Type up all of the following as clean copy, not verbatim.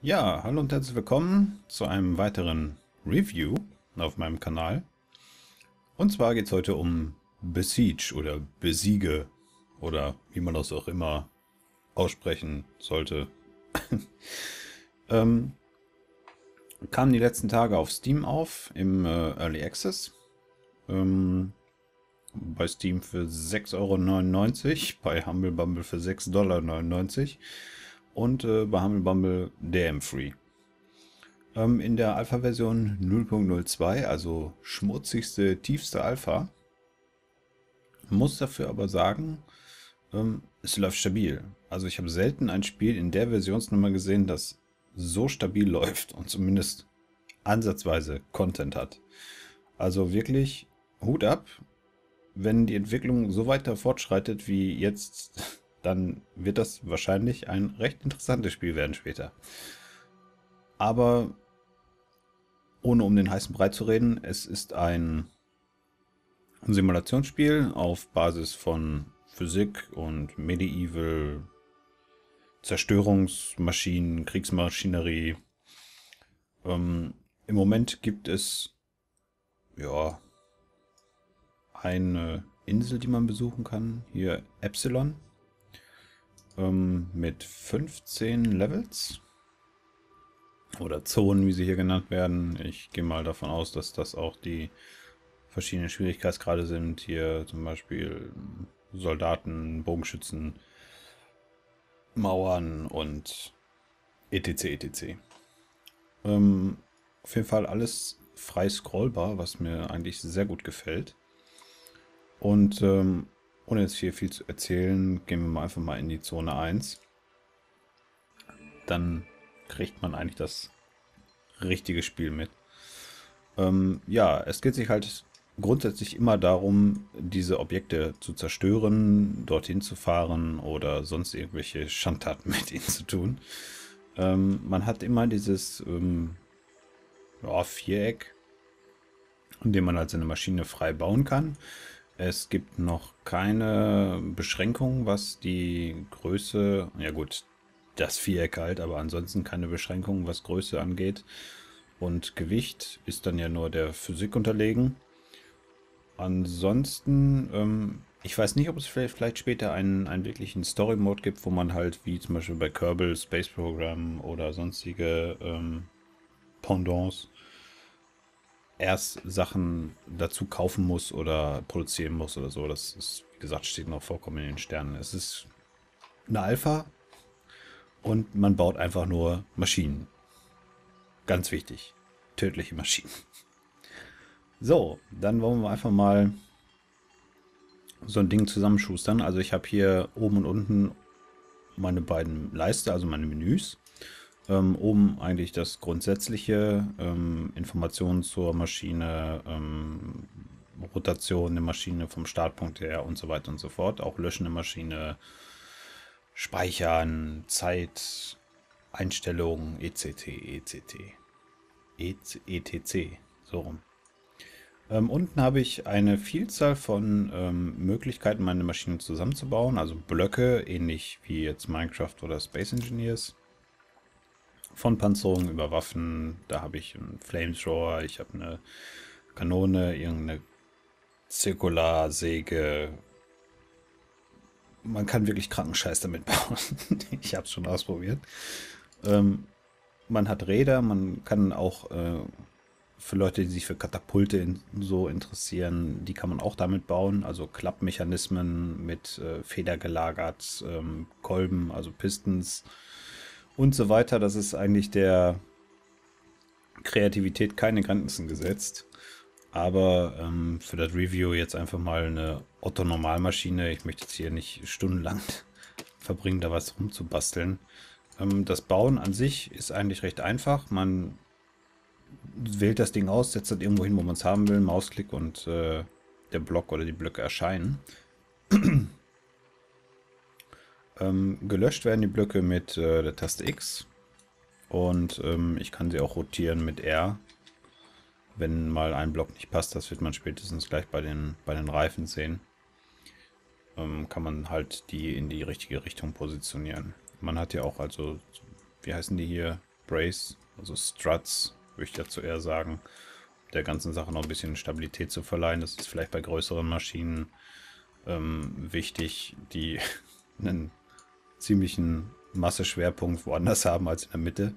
Ja, hallo und herzlich willkommen zu einem weiteren Review auf meinem Kanal. Und zwar geht es heute um Besiege oder Besiege oder wie man das auch immer aussprechen sollte. Kam die letzten Tage auf Steam auf im Early Access. Bei Steam für 6,99 €, bei Humble Bundle für 6,99 $ und bei Humble Bundle DM Free. In der Alpha-Version 0.02, also schmutzigste, tiefste Alpha. Muss dafür aber sagen, es läuft stabil. Also ich habe selten ein Spiel in der Versionsnummer gesehen, das so stabil läuft und zumindest ansatzweise Content hat. Also wirklich Hut ab. Wenn die Entwicklung so weiter fortschreitet wie jetzt, dann wird das wahrscheinlich ein recht interessantes Spiel werden später. Aber ohne um den heißen Brei zu reden, es ist ein Simulationsspiel auf Basis von Physik und Medieval Zerstörungsmaschinen, Kriegsmaschinerie. Im Moment gibt es ja eine Insel, die man besuchen kann. Hier Epsilon mit 15 Levels oder Zonen, wie sie hier genannt werden. Ich gehe mal davon aus, dass das auch die verschiedenen Schwierigkeitsgrade sind. Hier zum Beispiel Soldaten, Bogenschützen, Mauern und etc. etc. Auf jeden Fall alles frei scrollbar, was mir eigentlich sehr gut gefällt. Und ohne jetzt hier viel zu erzählen, gehen wir mal einfach mal in die Zone 1. Dann kriegt man eigentlich das richtige Spiel mit. Ja, es geht sich halt grundsätzlich immer darum, diese Objekte zu zerstören, dorthin zu fahren oder sonst irgendwelche Schandtaten mit ihnen zu tun. Man hat immer dieses ja, Viereck, in dem man halt seine Maschine frei bauen kann. Es gibt noch keine Beschränkung, was die Größe, ja gut, das Viereck halt, aber ansonsten keine Beschränkung, was Größe angeht. Und Gewicht ist dann ja nur der Physik unterlegen. Ansonsten, ich weiß nicht, ob es vielleicht später einen wirklichen Story-Mode gibt, wo man halt, wie zum Beispiel bei Kerbal Space Program oder sonstige Pendants, erst Sachen dazu kaufen muss oder produzieren muss oder so. Das ist, wie gesagt, steht noch vollkommen in den Sternen. Es ist eine Alpha und man baut einfach nur Maschinen. Ganz wichtig. Tödliche Maschinen. So, dann wollen wir einfach mal so ein Ding zusammenschustern. Also ich habe hier oben und unten meine beiden Leiste, also meine Menüs. Oben eigentlich das grundsätzliche, Informationen zur Maschine, Rotation der Maschine vom Startpunkt her und so weiter und so fort. Auch löschen der Maschine, Speichern, Zeit, Einstellungen, etc. etc. So rum. Unten habe ich eine Vielzahl von Möglichkeiten, meine Maschine zusammenzubauen. Also Blöcke, ähnlich wie jetzt Minecraft oder Space Engineers. Von Panzerung über Waffen. Da habe ich einen Flamethrower, ich habe eine Kanone, irgendeine Zirkularsäge. Man kann wirklich kranken Scheiß damit bauen. Ich habe es schon ausprobiert. Man hat Räder, man kann auch für Leute, die sich für Katapulte so interessieren, die kann man auch damit bauen. Also Klappmechanismen mit Feder gelagert, Kolben, also Pistons und so weiter. Das ist eigentlich der Kreativität keine Grenzen gesetzt. Aber für das Review jetzt einfach mal eine Otto-Normalmaschine. Ich möchte jetzt hier nicht stundenlang verbringen, da was rumzubasteln. Das Bauen an sich ist eigentlich recht einfach. Man wählt das Ding aus, setzt das irgendwo hin, wo man es haben will, Mausklick und der Block oder die Blöcke erscheinen. Gelöscht werden die Blöcke mit der Taste X und ich kann sie auch rotieren mit R. Wenn mal ein Block nicht passt, das wird man spätestens gleich bei den Reifen sehen, kann man halt die in die richtige Richtung positionieren. Man hat ja auch also, wie heißen die hier? Brace, also Struts, würde ich dazu eher sagen, der ganzen Sache noch ein bisschen Stabilität zu verleihen. Das ist vielleicht bei größeren Maschinen wichtig, die einen ziemlichen Masseschwerpunkt woanders haben als in der Mitte.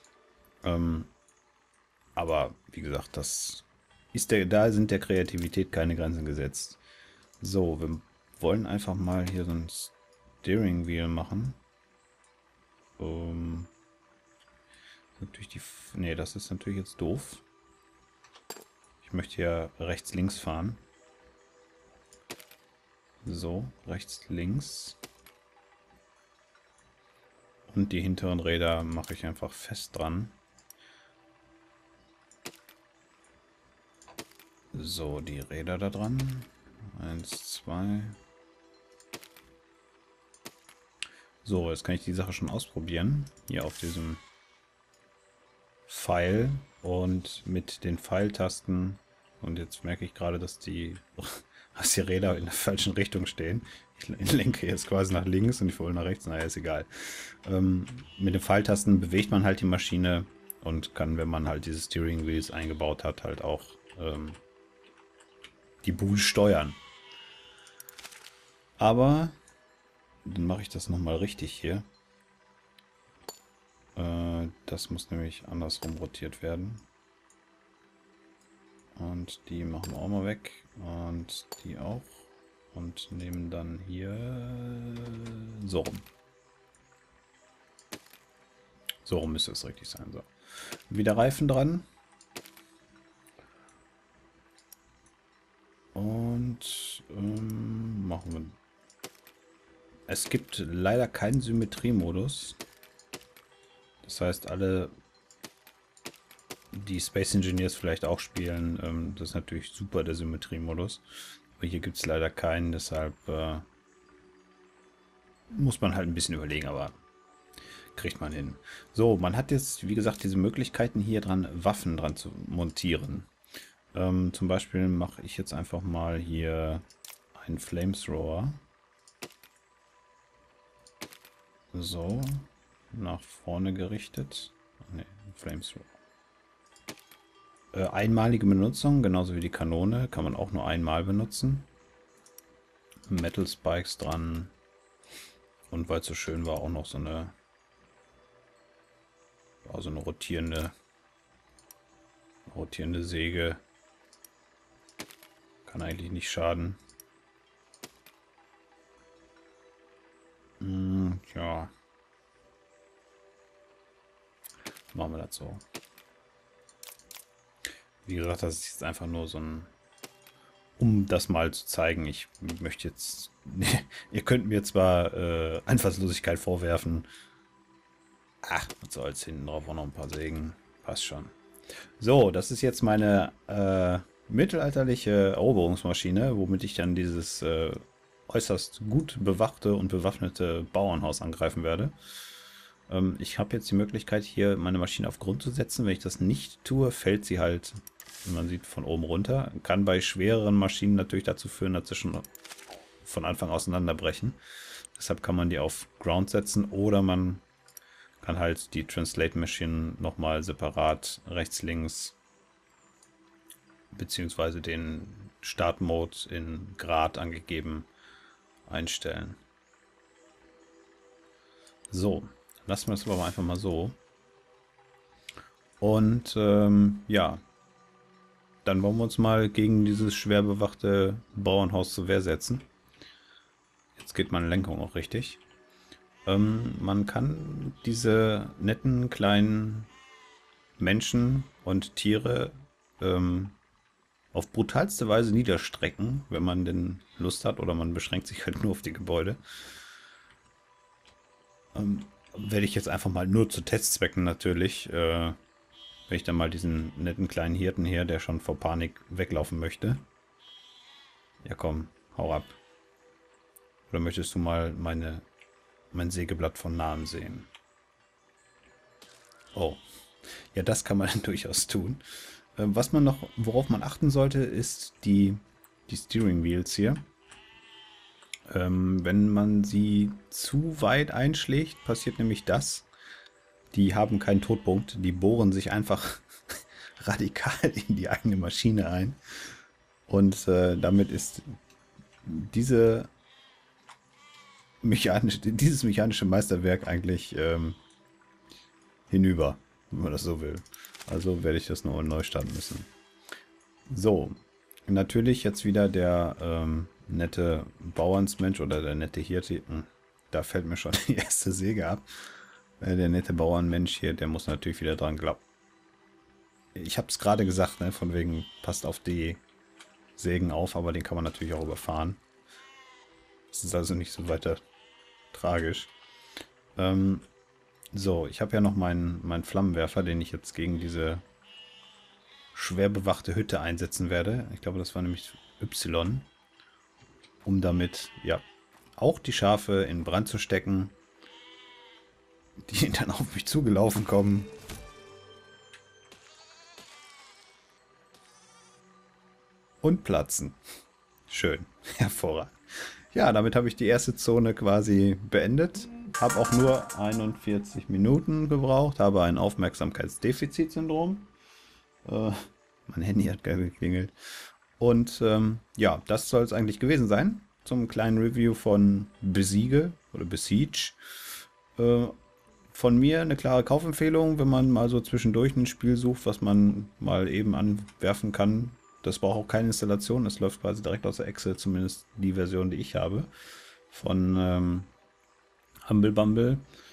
Aber wie gesagt, da sind der Kreativität keine Grenzen gesetzt. So, wir wollen einfach mal hier so ein Steering Wheel machen. Nee, das ist natürlich jetzt doof. Ich möchte ja rechts, links fahren. So, rechts, links. Und die hinteren Räder mache ich einfach fest dran. So, die Räder da dran. 1, 2. So, jetzt kann ich die Sache schon ausprobieren. Hier auf diesem Pfeil und mit den Pfeiltasten. Und jetzt merke ich gerade, dass die Räder in der falschen Richtung stehen. Ich lenke jetzt quasi nach links und ich wollte nach rechts. Naja, ist egal. Mit den Pfeiltasten bewegt man halt die Maschine und kann, wenn man halt diese Steering Wheels eingebaut hat, halt auch die Bude steuern. Aber dann mache ich das nochmal richtig hier. Das muss nämlich andersrum rotiert werden. Und die machen wir auch mal weg. Und die auch. Und nehmen dann hier so rum. So rum müsste es richtig sein. So. Wieder Reifen dran. Und machen wir. Es gibt leider keinen Symmetriemodus. Das heißt, alle, die Space Engineers vielleicht auch spielen, das ist natürlich super, der Symmetriemodus. Aber hier gibt es leider keinen, deshalb muss man halt ein bisschen überlegen, aber kriegt man hin. So, man hat jetzt, wie gesagt, diese Möglichkeiten hier dran, Waffen dran zu montieren. Zum Beispiel mache ich jetzt einfach mal hier einen Flamethrower. So, nach vorne gerichtet. Ne, Flamethrower. Einmalige Benutzung, genauso wie die Kanone, kann man auch nur einmal benutzen. Metal Spikes dran. Und weil es so schön war, auch noch so eine rotierende Säge. Kann eigentlich nicht schaden. Ja. Machen wir das so. Wie gesagt, das ist jetzt einfach nur so ein, um das mal zu zeigen. Ich möchte jetzt, ihr könnt mir zwar Einfallslosigkeit vorwerfen. Ach, was soll's, hinten drauf auch noch ein paar Sägen. Passt schon. So, das ist jetzt meine mittelalterliche Eroberungsmaschine, womit ich dann dieses äußerst gut bewachte und bewaffnete Bauernhaus angreifen werde. Ich habe jetzt die Möglichkeit, hier meine Maschine auf Grund zu setzen. Wenn ich das nicht tue, fällt sie halt, wie man sieht, von oben runter. Kann bei schwereren Maschinen natürlich dazu führen, dass sie schon von Anfang auseinanderbrechen. Deshalb kann man die auf Ground setzen oder man kann halt die Translate Machine nochmal separat rechts, links beziehungsweise den Startmode in Grad angegeben einstellen. So, lassen wir das aber einfach mal so. Und ja, dann wollen wir uns mal gegen dieses schwer bewachte Bauernhaus zur Wehr setzen. Jetzt geht meine Lenkung auch richtig. Man kann diese netten kleinen Menschen und Tiere auf brutalste Weise niederstrecken, wenn man denn Lust hat, oder man beschränkt sich halt nur auf die Gebäude. Werde ich jetzt einfach mal nur zu Testzwecken natürlich, wenn ich dann mal diesen netten kleinen Hirten hier, der schon vor Panik weglaufen möchte. Ja komm, hau ab. Oder möchtest du mal mein Sägeblatt von nahem sehen? Oh, ja, das kann man durchaus tun. Worauf man achten sollte, ist die Steering Wheels hier. Wenn man sie zu weit einschlägt, passiert nämlich das, Die haben keinen Todpunkt, die bohren sich einfach radikal in die eigene Maschine ein. Und damit ist dieses mechanische Meisterwerk eigentlich hinüber, wenn man das so will. Also werde ich das nur neu starten müssen. So, natürlich jetzt wieder der nette Bauernsmensch oder der nette Hirte. Da fällt mir schon die erste Säge ab. Der nette Bauernmensch hier, der muss natürlich wieder dran glauben. Ich habe es gerade gesagt, ne, von wegen passt auf die Sägen auf, aber den kann man natürlich auch überfahren. Das ist also nicht so weiter tragisch. So, ich habe ja noch meinen Flammenwerfer, den ich jetzt gegen diese schwer bewachte Hütte einsetzen werde. Ich glaube, das war nämlich Y. Um damit, ja, auch die Schafe in Brand zu stecken, die dann auf mich zugelaufen kommen. Und platzen. Schön. Hervorragend. Ja, damit habe ich die erste Zone quasi beendet. Habe auch nur 41 Minuten gebraucht. Habe ein Aufmerksamkeitsdefizitsyndrom. Mein Handy hat geklingelt. Und ja, das soll es eigentlich gewesen sein. Zum kleinen Review von Besiege oder Besiege. Von mir eine klare Kaufempfehlung, wenn man mal so zwischendurch ein Spiel sucht, was man mal eben anwerfen kann. Das braucht auch keine Installation, das läuft quasi direkt aus der Exe, zumindest die Version, die ich habe, von Humble Bumble.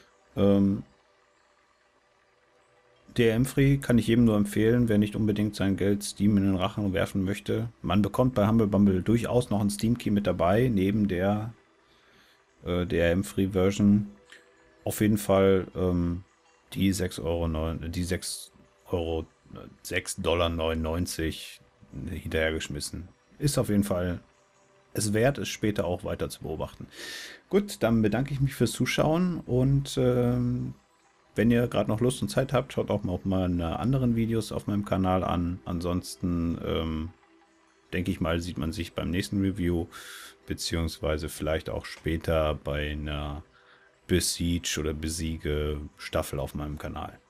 DRM-free kann ich jedem nur empfehlen, wer nicht unbedingt sein Geld Steam in den Rachen werfen möchte. Man bekommt bei Humble Bumble durchaus noch einen Steam-Key mit dabei, neben der DRM-free-Version. Auf jeden Fall die 6,99 hinterhergeschmissen. Ist auf jeden Fall es wert, es später auch weiter zu beobachten. Gut, dann bedanke ich mich fürs Zuschauen und wenn ihr gerade noch Lust und Zeit habt, schaut auch mal auf meine anderen Videos auf meinem Kanal an. Ansonsten denke ich mal, sieht man sich beim nächsten Review, beziehungsweise vielleicht auch später bei einer Besiege oder Besiege Staffel auf meinem Kanal.